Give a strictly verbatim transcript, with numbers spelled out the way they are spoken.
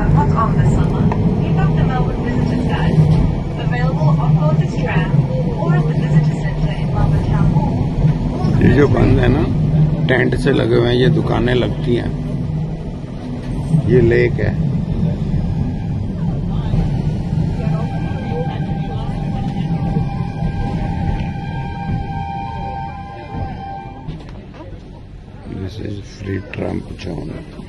hot on this summer, pick up the Melbourne Visitor Guide, available on both the Strand or at the Visitor Centre in Melbourne Town Hall. ये जो बंद है ना, tent से लगे हुए हैं, ये दुकानें लगती हैं। ये लेक है। This is free tramp zone.